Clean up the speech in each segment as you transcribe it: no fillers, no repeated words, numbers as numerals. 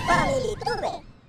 Family Tube.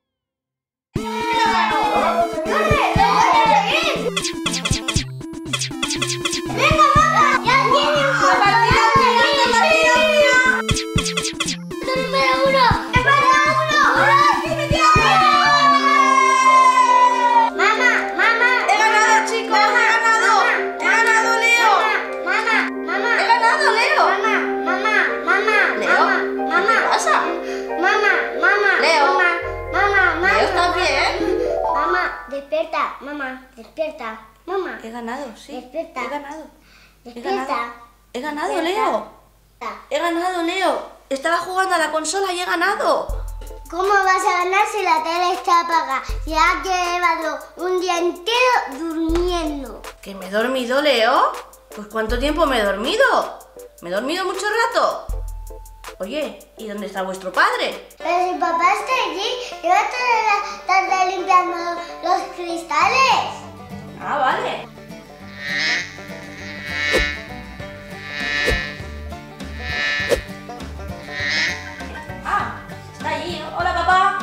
Despierta, mamá, despierta, mamá. He ganado, sí. Despierta. He ganado. Despierta. He ganado, Despierta. Leo. He ganado, Leo. Estaba jugando a la consola y he ganado. ¿Cómo vas a ganar si la tele está apagada? Si has llevado un día entero durmiendo. ¿Que me he dormido, Leo? Pues ¿cuánto tiempo me he dormido? ¿Me he dormido mucho rato? Oye, ¿y dónde está vuestro padre? Pero si papá está allí, lleva toda la tarde limpiando los cristales. Ah, vale. Ah, está allí. Hola, papá.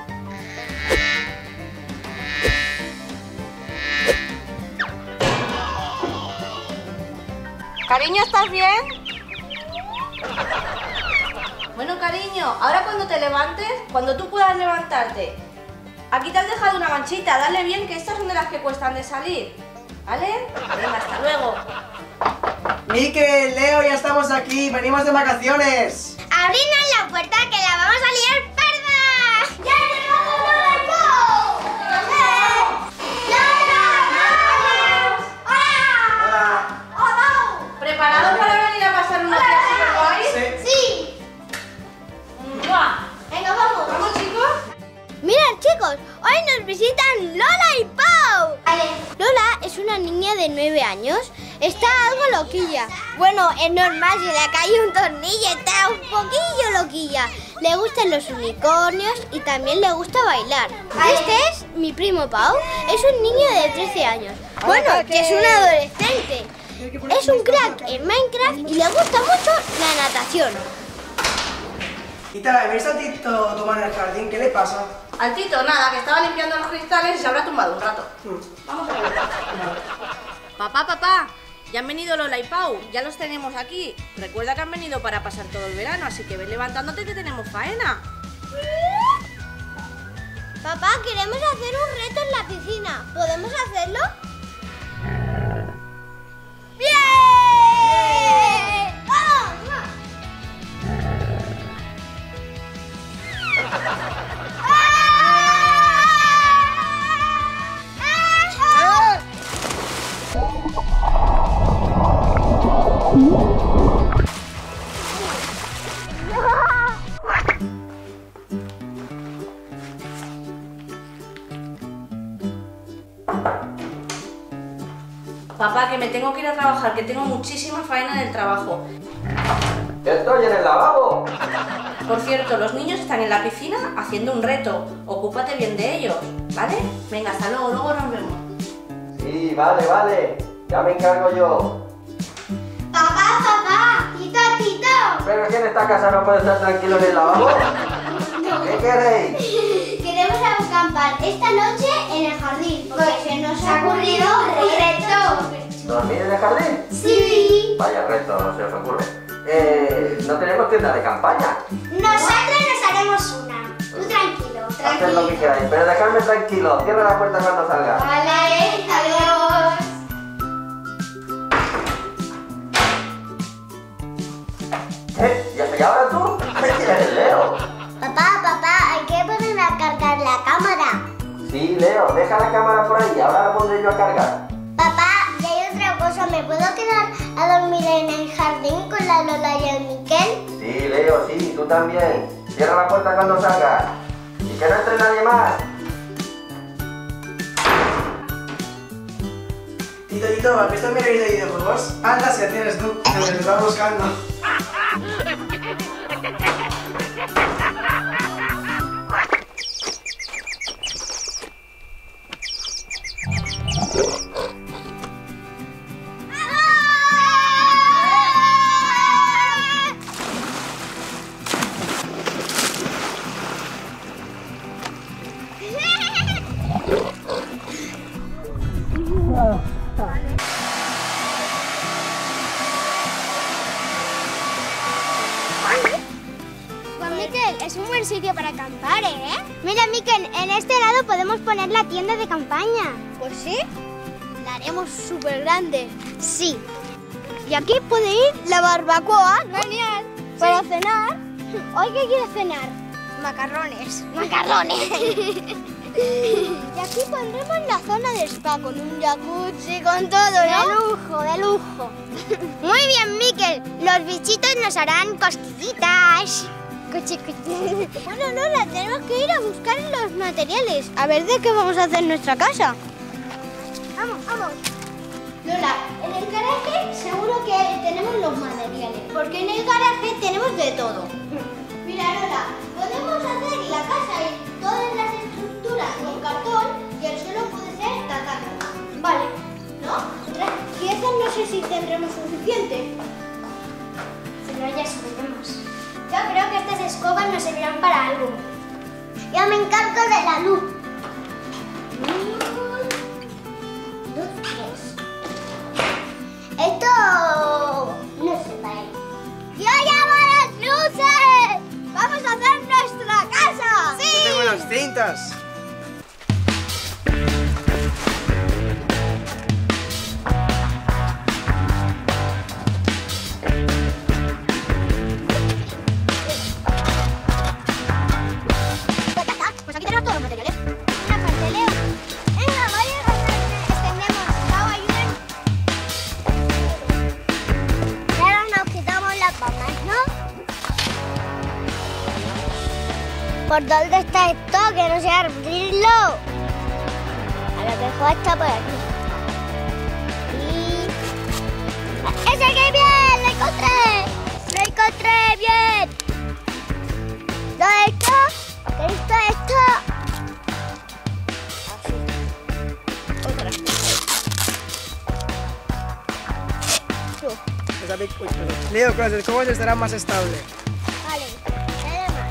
Cariño, ¿estás bien? Bueno, cariño, ahora cuando te levantes, cuando tú puedas levantarte, aquí te has dejado una manchita, dale bien que estas son de las que cuestan de salir, ¿vale? Venga, hasta luego. Mikel, Leo, ya estamos aquí, venimos de vacaciones. ¡Abridnos la puerta que la vamos a liar parda! ¡Ya llegamos, Lola! Hola. ¡Hola! ¿Preparados para venir a pasar unos días super guays? Sí. ¡Sí! Venga, vamos. ¿Vamos, chicos? Mirad, chicos, hoy nos visitan Lola y Pau. Vale. Lola es una niña de 9 años. Está algo loquilla. Bueno, es normal, si le cae un tornillo, está un poquillo loquilla. Le gustan los unicornios y también le gusta bailar. Este es mi primo Pau. Es un niño de 13 años. Bueno, que es un adolescente. Es un crack en Minecraft y le gusta mucho la natación. Tita, ¿he visto a Tito tomar en el jardín? ¿Qué le pasa? Al Tito, nada, que estaba limpiando los cristales y se habrá tumbado un rato. Vamos a ver. Papá, ya han venido Lola y Pau, ya los tenemos aquí. Recuerda que han venido para pasar todo el verano, así que ven levantándote que tenemos faena. Papá, queremos hacer un reto en la piscina. ¿Podemos hacerlo? ¡Bien! ¡Vamos! Papá, que me tengo que ir a trabajar, que tengo muchísima faena en el trabajo. ¡Estoy en el lavabo! Por cierto, los niños están en la piscina haciendo un reto. Ocúpate bien de ellos, ¿vale? Venga, hasta luego, luego nos vemos. Sí, vale. Ya me encargo yo. Papá, Tito. ¿Pero aquí en esta casa no puede estar tranquilo en el lavabo? ¿Qué queréis? Queremos acampar esta noche en el jardín porque se nos ha ocurrido un reto. ¿Dormir en el jardín? Sí. Vaya reto, no se os ocurre. No tenemos tienda de campaña. Nosotros nos haremos una. Tú tranquilo. Haced lo que queráis, pero dejadme tranquilo. Cierra la puerta cuando salga. Vale, adiós. ¿Y ahora tú? ¿Quién eres, Leo? Papá, hay que poner a cargar la cámara. Sí, Leo, deja la cámara por ahí, ahora la pondré yo a cargar. Papá, y hay otra cosa, ¿me puedo quedar a dormir en el jardín con la Lola y el Mikel? Sí, Leo, sí, tú también. Cierra la puerta cuando salgas. Y que no entre nadie más. Tito, ¿has visto mi revista de videojuegos? Anda, si tienes tú, que me estaba buscando. Miquel, es un buen sitio para acampar, ¿eh? Mira, Miquel, en este lado podemos poner la tienda de campaña. Pues sí. La haremos súper grande. Sí. Y aquí puede ir la barbacoa. Genial. Para cenar. ¿Hoy qué quieres cenar? Macarrones. Macarrones. Y aquí pondremos la zona de spa con un jacuzzi, con todo, ¿no? De lujo, de lujo. Muy bien, Miquel. Los bichitos nos harán cosquillitas. Bueno, Lola, tenemos que ir a buscar los materiales. A ver de qué vamos a hacer nuestra casa. Vamos, vamos. Lola, en el garaje seguro que tenemos los materiales. Porque en el garaje tenemos de todo. Mira, Lola, podemos hacer la casa y todas las estructuras con cartón y el suelo puede ser tatami. Vale, ¿no? 3 piezas no sé si tendremos suficiente. Pero ya subiremos. Yo creo que estas escobas nos servirán para algo. Yo me encargo de la luz. 1, 2, 3. Esto no se va a ir. ¡Yo llamo las luces! ¡Vamos a hacer nuestra casa! ¡Sí! Yo tengo las cintas. Pues aquí tenemos todos los materiales. Una parte, Leo. Venga, vaya, extendemos. Chao, ayuden. Y ahora nos quitamos las palmas, ¿no? ¿Por dónde está esto? Que no sé abrirlo. A lo mejor está por aquí. Y... ¡ese que bien! ¡Lo encontré! ¡Lo encontré! ¡Bien! ¿Dónde está? ¿Esto? Otra. Leo, con las escobas estará más estable. Vale, nada más.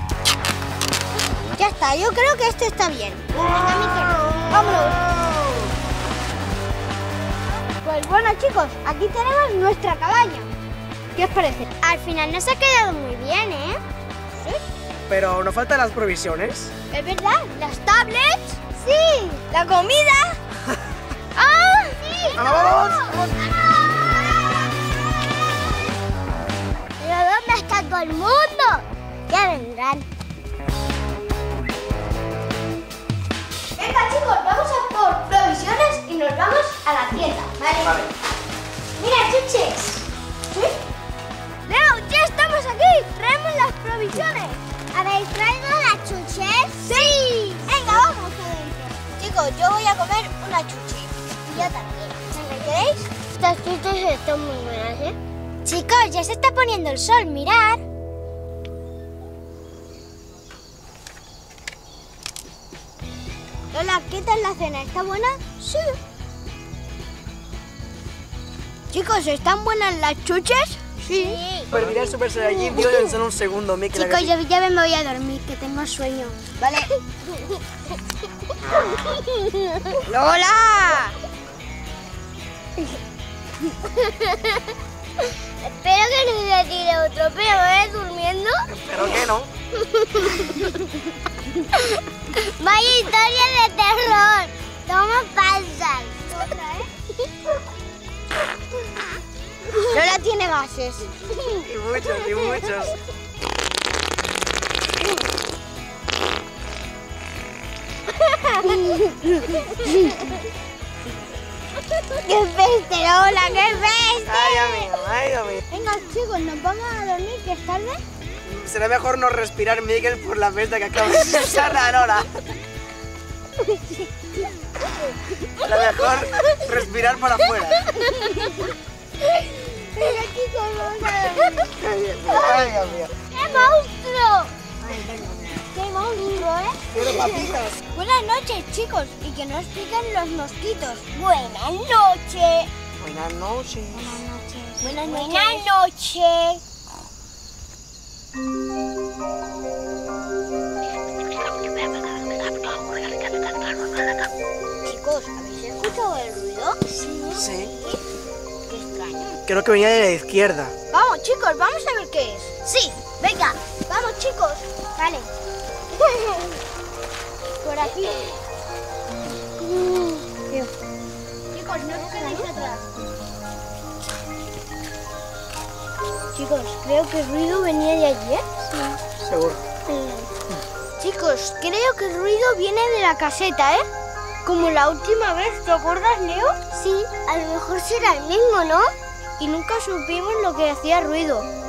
Ya está, yo creo que este está bien. Venga, Miquel, vámonos. Pues bueno, chicos, aquí tenemos nuestra cabaña. ¿Qué os parece? Al final nos ha quedado muy bien, ¿eh? Sí. Pero nos faltan las provisiones. ¿Es verdad? ¿Las tablets? Sí. ¿La comida? ¡Ah! ¡Sí! ¡Vamos! ¿Pero dónde está todo el mundo? Ya vendrán. Venga, chicos, vamos a por provisiones y nos vamos a la tienda, ¿vale? Vale. Mira, chuches. ¿Sí? Leo, ya estamos aquí. Traemos las provisiones. ¿Habéis traído las chuches? ¡Sí! Venga, vamos adentro. Chicos, yo voy a comer una chuche. Y yo también. ¿Me queréis? Estas chuches están muy buenas, ¿eh? Chicos, ya se está poniendo el sol, mirad. Lola, ¿qué tal la cena? ¿Está buena? Sí. Chicos, ¿están buenas las chuches? Sí. Permitirá el Super Saiyajin, digo en solo un segundo, Miquel. Chicos, yo ya me voy a dormir, que tengo sueño. Vale. ¡Lola! Espero que no me tire otro peo, durmiendo. Espero que no. Vaya historia de terror. ¿Cómo pasan? Lola tiene gases. Y muchos, y muchos. ¡Qué peste, Lola! ¡Qué peste! Ay, amigo, ay, amigo. Venga, chicos, ¿nos vamos a dormir, que es tarde? Será mejor no respirar, Miquel, por la peste que acaba de usar la Lola. Será mejor respirar por afuera. Venga, chicos, vamos a dormir. Ay, amigo. ¡Qué monstruo! ¡Qué monstruo, eh! Quiero papitas. Buenas noches, chicos, y que no os piquen los mosquitos. Buenas noches. Buenas noches. Buenas noches. Chicos, ¿habéis escuchado el ruido? Sí. Qué extraño. Creo que venía de la izquierda. Vamos, chicos, vamos a ver qué es. Sí, venga, vamos, chicos. Vale. Por aquí. Chicos, no os quedéis atrás. Chicos, creo que el ruido venía de allí, ¿eh? Sí. Seguro. Chicos, creo que el ruido viene de la caseta, ¿eh? Como la última vez, ¿te acuerdas, Leo? Sí, a lo mejor será el mismo, ¿no? Y nunca supimos lo que hacía ruido.